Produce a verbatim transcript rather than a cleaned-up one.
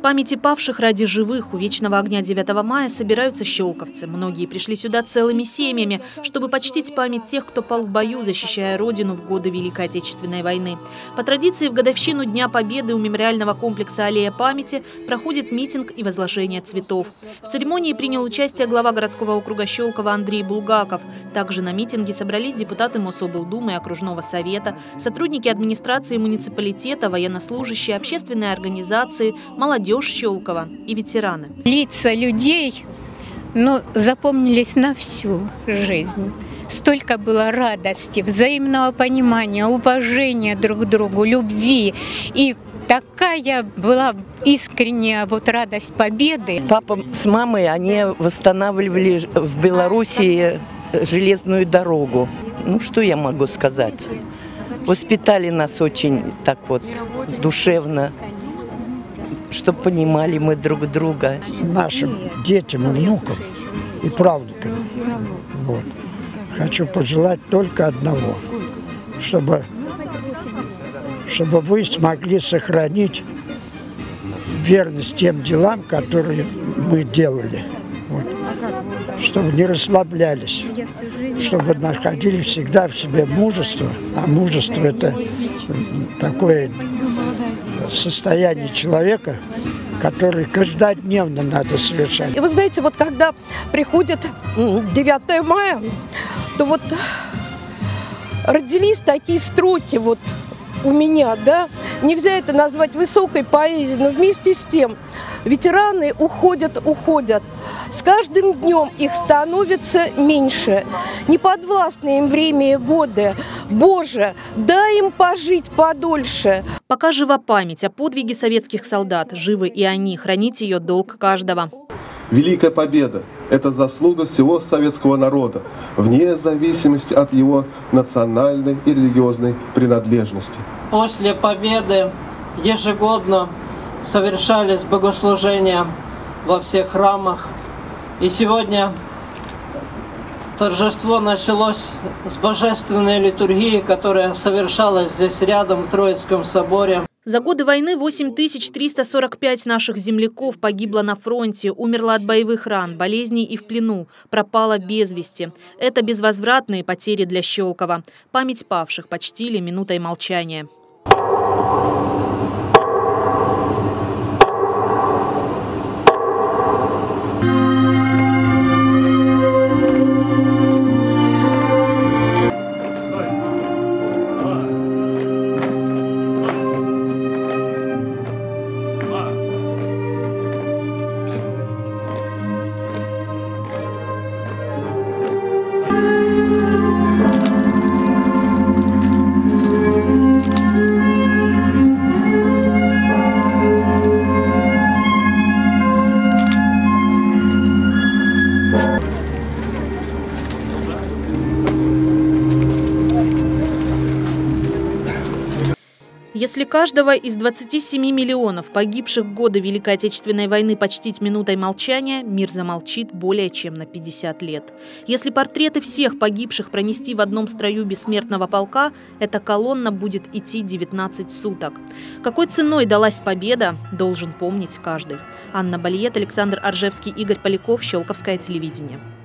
Памяти павших ради живых у Вечного огня девятого мая собираются щелковцы. Многие пришли сюда целыми семьями, чтобы почтить память тех, кто пал в бою, защищая Родину в годы Великой Отечественной войны. По традиции, в годовщину Дня Победы у мемориального комплекса «Аллея памяти» проходит митинг и возложение цветов. В церемонии принял участие глава городского округа Щелково Андрей Булгаков. Также на митинге собрались депутаты Мособлдумы и окружного совета, сотрудники администрации муниципалитета, военнослужащие, общественные организации, молодежь Щелково и ветераны. Лица людей, ну, запомнились на всю жизнь. Столько было радости, взаимного понимания, уважения друг к другу, любви. И такая была искренняя вот радость победы. Папа с мамой, они восстанавливали в Белоруссии железную дорогу. Ну, что я могу сказать? Воспитали нас очень так вот душевно, чтобы понимали мы друг друга. Нашим детям и внукам и правнукам вот, хочу пожелать только одного, чтобы, чтобы вы смогли сохранить верность тем делам, которые мы делали. Вот. Чтобы не расслаблялись, чтобы находили всегда в себе мужество, а мужество – это такое состояние человека, который каждодневно надо совершать. И вы знаете, вот когда приходит девятое мая, то вот родились такие строки вот у меня, да, нельзя это назвать высокой поэзией, но вместе с тем ветераны уходят, уходят. С каждым днем их становится меньше. Неподвластные им время и годы. Боже, дай им пожить подольше. Пока жива память о подвиге советских солдат, живы и они, хранить ее долг каждого. Великая победа – это заслуга всего советского народа, вне зависимости от его национальной и религиозной принадлежности. После победы ежегодно совершались богослужения во всех храмах. И сегодня торжество началось с божественной литургии, которая совершалась здесь рядом в Троицком соборе. За годы войны восемь тысяч триста сорок пять наших земляков погибло на фронте, умерло от боевых ран, болезней и в плену, пропало без вести. Это безвозвратные потери для Щелково. Память павших почтили минутой молчания. Если каждого из двадцати семи миллионов погибших в годы Великой Отечественной войны почтить минутой молчания, мир замолчит более чем на пятьдесят лет. Если портреты всех погибших пронести в одном строю бессмертного полка, эта колонна будет идти девятнадцать суток. Какой ценой далась победа, должен помнить каждый. Анна Бальет, Александр Оржевский, Игорь Поляков, Щелковское телевидение.